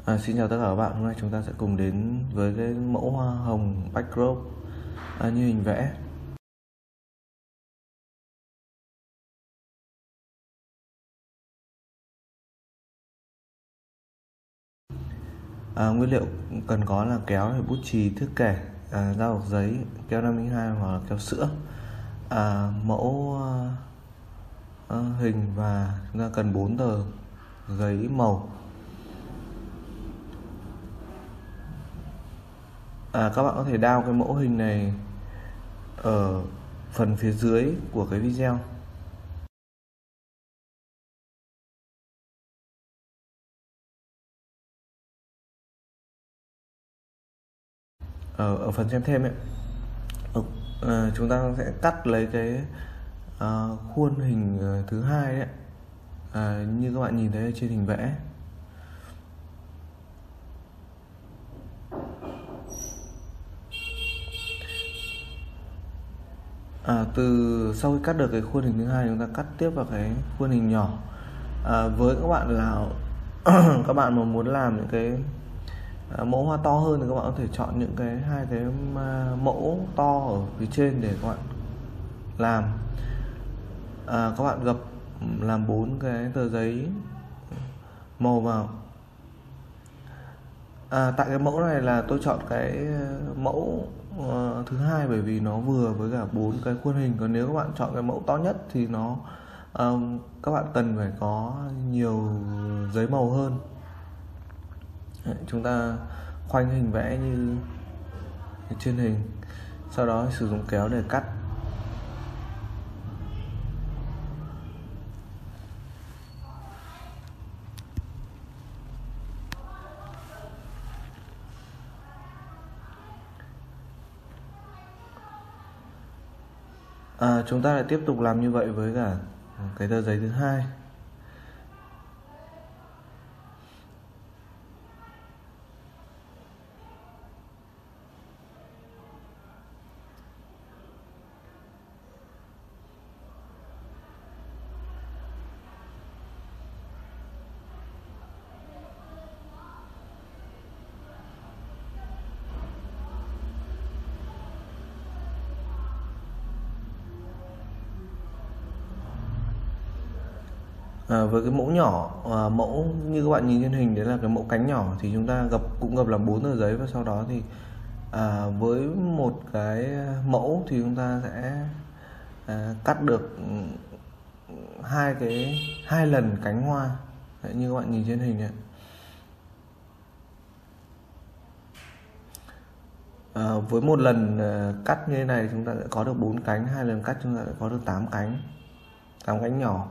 Xin chào tất cả các bạn, hôm nay chúng ta sẽ cùng đến với cái mẫu hoa hồng backdrop như hình vẽ. Nguyên liệu cần có là kéo, bút chì, thước kẻ, dao bọc giấy, keo 502 hoặc là keo sữa, mẫu hình, và chúng ta cần 4 tờ giấy màu. Các bạn có thể download cái mẫu hình này ở phần phía dưới của cái video. Ở phần xem thêm ấy, chúng ta sẽ cắt lấy cái khuôn hình thứ hai đấy, như các bạn nhìn thấy trên hình vẽ. Từ sau khi cắt được cái khuôn hình thứ hai, chúng ta cắt tiếp vào cái khuôn hình nhỏ. Với các bạn là các bạn mà muốn làm những cái mẫu hoa to hơn thì các bạn có thể chọn những cái hai cái mẫu to ở phía trên để các bạn làm. Các bạn gập làm 4 cái tờ giấy màu vào. Tại cái mẫu này là tôi chọn cái mẫu thứ hai bởi vì nó vừa với cả 4 cái khuôn hình. Còn nếu các bạn chọn cái mẫu to nhất thì nó các bạn cần phải có nhiều giấy màu hơn. Chúng ta khoanh hình vẽ như trên hình, sau đó sử dụng kéo để cắt. Chúng ta lại tiếp tục làm như vậy với cả cái tờ giấy thứ hai. Với cái mẫu nhỏ, mẫu như các bạn nhìn trên hình đấy là cái mẫu cánh nhỏ, thì chúng ta cũng gập làm 4 tờ giấy, và sau đó thì với một cái mẫu thì chúng ta sẽ cắt được hai lần cánh hoa. Đấy, như các bạn nhìn trên hình này. Với một lần cắt như thế này chúng ta sẽ có được 4 cánh, hai lần cắt chúng ta sẽ có được 8 cánh nhỏ.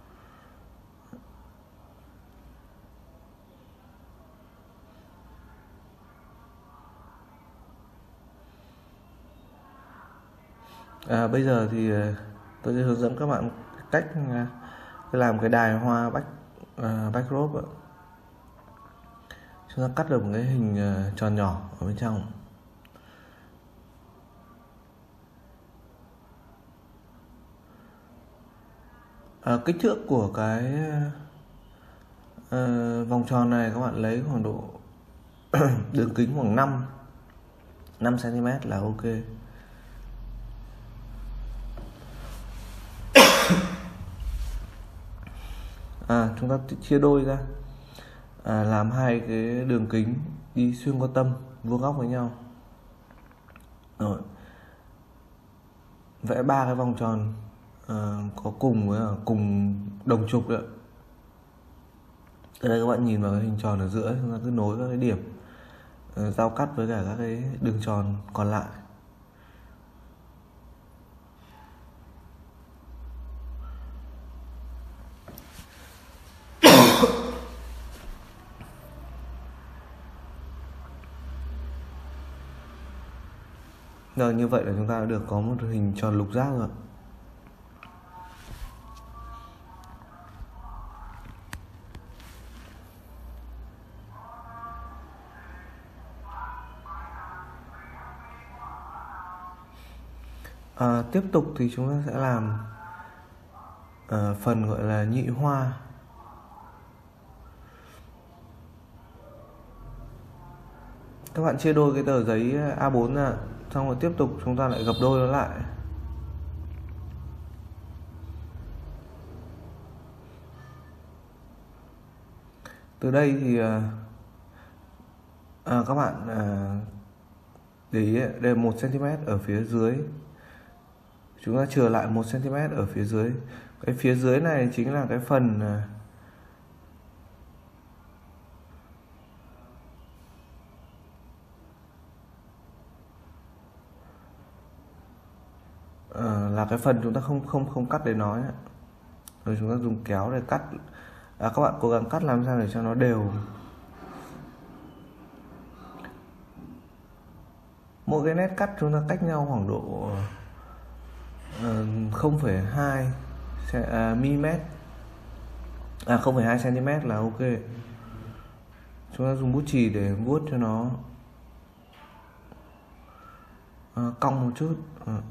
Bây giờ thì tôi sẽ hướng dẫn các bạn cách làm cái đài hoa backdrop. Chúng ta cắt được một cái hình tròn nhỏ ở bên trong. Kích thước của cái vòng tròn này các bạn lấy khoảng độ đường kính khoảng 5 cm là ok. Chúng ta chia đôi ra, làm hai cái đường kính đi xuyên qua tâm, vuông góc với nhau. Rồi vẽ 3 cái vòng tròn có cùng đồng trục đấy. Ở đây các bạn nhìn vào cái hình tròn ở giữa, chúng ta cứ nối các cái điểm giao cắt với cả các cái đường tròn còn lại. Rồi, như vậy là chúng ta đã được có một hình tròn lục giác rồi. Tiếp tục thì chúng ta sẽ làm phần gọi là nhị hoa. Các bạn chia đôi cái tờ giấy A4 ra, xong rồi tiếp tục chúng ta lại gập đôi nó lại. Từ đây thì các bạn để ý đây là 1 cm ở phía dưới, chúng ta chừa lại 1 cm ở phía dưới. Cái phía dưới này chính là cái phần là cái phần chúng ta không cắt để nói, rồi chúng ta dùng kéo để cắt. Các bạn cố gắng cắt làm sao để cho nó đều. Mỗi cái nét cắt chúng ta cách nhau khoảng độ 0,2 mm, 0,2 cm là ok. Chúng ta dùng bút chì để vuốt cho nó cong một chút.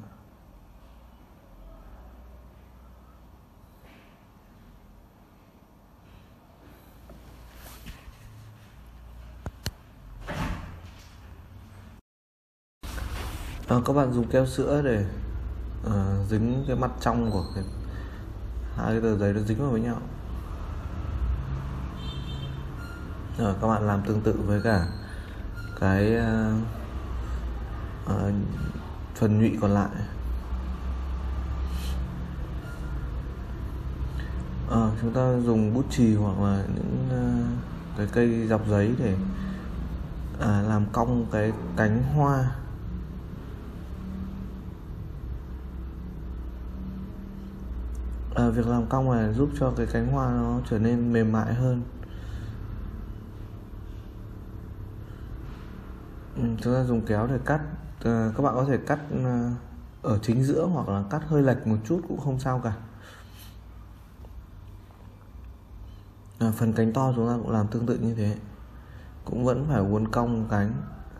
Các bạn dùng keo sữa để dính cái mặt trong của hai cái tờ giấy nó dính vào với nhau. Các bạn làm tương tự với cả cái phần nhụy còn lại. Chúng ta dùng bút chì hoặc là những cái cây dọc giấy để làm cong cái cánh hoa. Việc làm cong này giúp cho cái cánh hoa nó trở nên mềm mại hơn. Chúng ta dùng kéo để cắt. Các bạn có thể cắt ở chính giữa hoặc là cắt hơi lệch một chút cũng không sao cả. Phần cánh to chúng ta cũng làm tương tự như thế, cũng vẫn phải uốn cong cánh.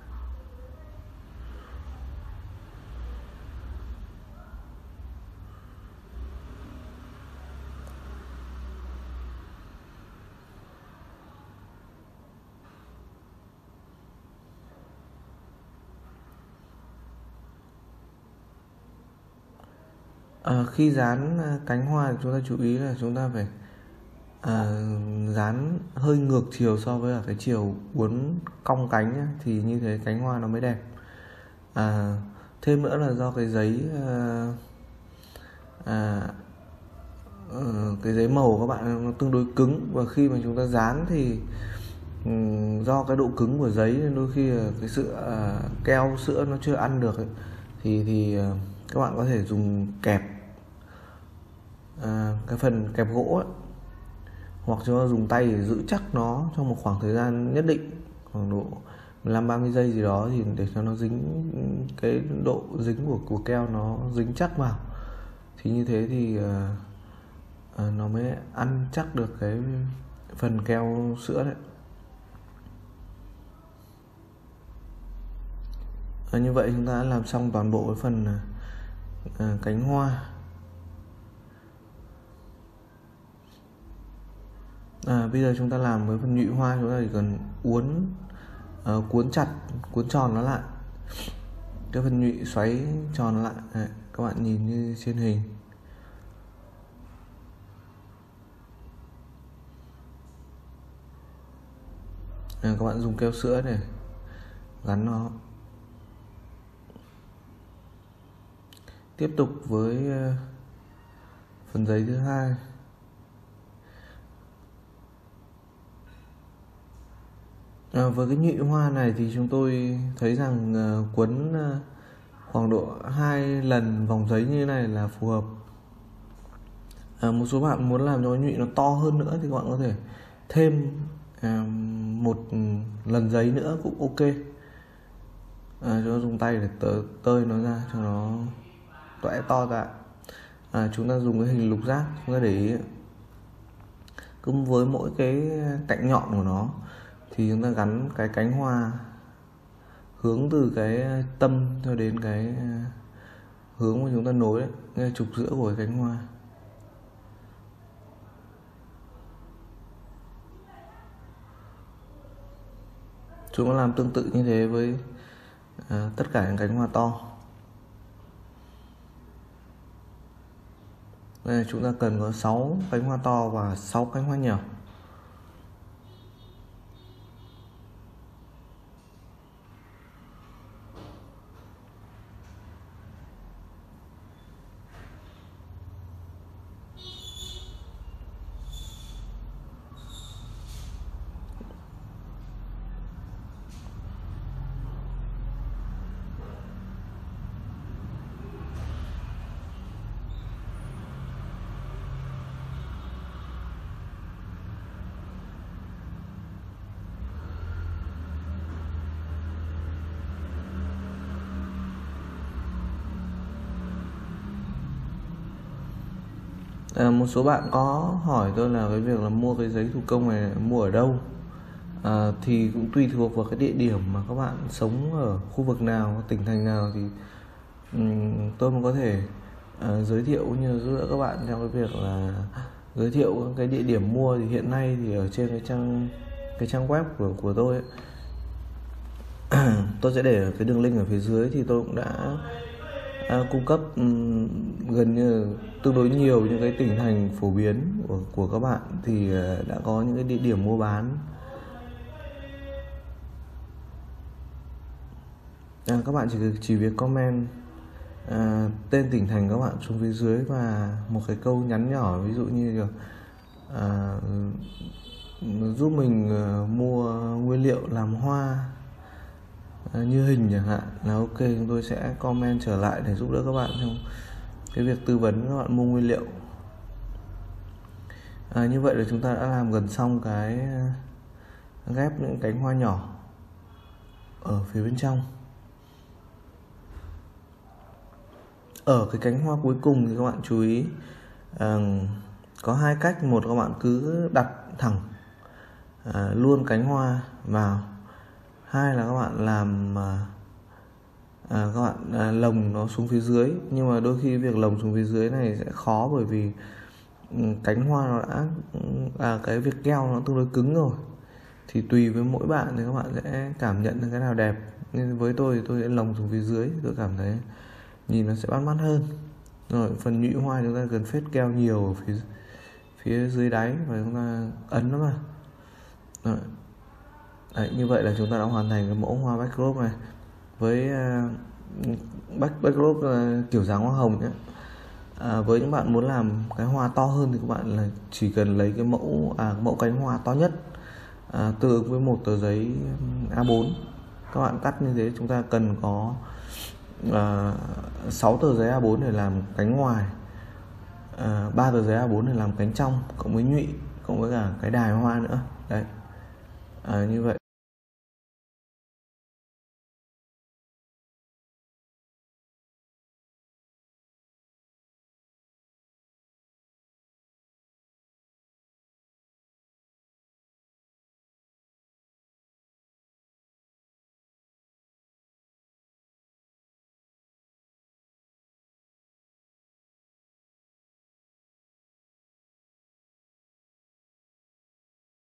Khi dán cánh hoa thì chúng ta chú ý là chúng ta phải dán hơi ngược chiều so với cái chiều uốn cong cánh nhé, thì như thế cánh hoa nó mới đẹp. Thêm nữa là do cái giấy cái giấy màu của các bạn nó tương đối cứng, và khi mà chúng ta dán thì do cái độ cứng của giấy nên đôi khi cái sự keo sữa nó chưa ăn được ấy, thì các bạn có thể dùng kẹp, cái phần kẹp gỗ ấy, hoặc chúng ta dùng tay để giữ chắc nó trong một khoảng thời gian nhất định, khoảng độ 15-30 giây gì đó, thì để cho nó dính, cái độ dính của keo nó dính chắc vào, thì như thế thì nó mới ăn chắc được cái phần keo sữa đấy. Như vậy chúng ta đã làm xong toàn bộ cái phần cánh hoa. Bây giờ chúng ta làm với phần nhụy hoa, chúng ta chỉ cần cuốn chặt, cuốn tròn nó lại, cái phần nhụy xoáy tròn nó lại. Đấy, các bạn nhìn như trên hình. Các bạn dùng keo sữa để gắn nó. Tiếp tục với phần giấy thứ hai. Với cái nhụy hoa này thì chúng tôi thấy rằng quấn khoảng độ 2 lần vòng giấy như này là phù hợp. Một số bạn muốn làm cho cái nhụy nó to hơn nữa thì các bạn có thể thêm một lần giấy nữa cũng ok. Chúng ta dùng tay để tơi nó ra cho nó toẽ to ra. Chúng ta dùng cái hình lục giác, chúng ta để ý cứ với mỗi cái cạnh nhọn của nó thì chúng ta gắn cái cánh hoa hướng từ cái tâm cho đến cái hướng mà chúng ta nối đấy, ngay trục giữa của cái cánh hoa. Chúng nó làm tương tự như thế với tất cả những cánh hoa to. Đây, chúng ta cần có 6 cánh hoa to và 6 cánh hoa nhỏ. Một số bạn có hỏi tôi là cái việc là mua cái giấy thủ công này mua ở đâu. Thì cũng tùy thuộc vào cái địa điểm mà các bạn sống ở khu vực nào, tỉnh thành nào thì tôi mới có thể giới thiệu cũng như giúp đỡ các bạn trong cái việc là giới thiệu cái địa điểm mua. Thì hiện nay thì ở trên cái trang web của tôi ấy, tôi sẽ để cái đường link ở phía dưới, thì tôi cũng đã cung cấp gần như tương đối nhiều những cái tỉnh thành phổ biến của các bạn, thì đã có những cái địa điểm mua bán. Các bạn chỉ việc comment tên tỉnh thành các bạn xuống phía dưới và một cái câu nhắn nhỏ, ví dụ như là giúp mình mua nguyên liệu làm hoa như hình chẳng hạn, là ok, chúng tôi sẽ comment trở lại để giúp đỡ các bạn trong cái việc tư vấn các bạn mua nguyên liệu. Như vậy là chúng ta đã làm gần xong cái ghép những cánh hoa nhỏ ở phía bên trong. Ở cái cánh hoa cuối cùng thì các bạn chú ý có hai cách. Một, các bạn cứ đặt thẳng luôn cánh hoa vào. Hai là các bạn làm các bạn lồng nó xuống phía dưới. Nhưng mà đôi khi việc lồng xuống phía dưới này sẽ khó, bởi vì cánh hoa nó đã cái việc keo nó tương đối cứng rồi. Thì tùy với mỗi bạn thì các bạn sẽ cảm nhận được cái nào đẹp. Nên với tôi thì tôi sẽ lồng xuống phía dưới, tôi cảm thấy nhìn nó sẽ bắt mắt hơn. Rồi phần nhụy hoa chúng ta cần phết keo nhiều ở phía dưới đáy và chúng ta ấn nó vào. Rồi. Đấy, như vậy là chúng ta đã hoàn thành cái mẫu hoa backdrop này với backdrop kiểu dáng hoa hồng nhé. Với những bạn muốn làm cái hoa to hơn thì các bạn là chỉ cần lấy cái mẫu cánh hoa to nhất, tương ứng với một tờ giấy A4. Các bạn cắt như thế, chúng ta cần có 6 tờ giấy A4 để làm cánh ngoài, 3 tờ giấy A4 để làm cánh trong, cộng với nhụy, cộng với cả cái đài hoa nữa. Đấy, như vậy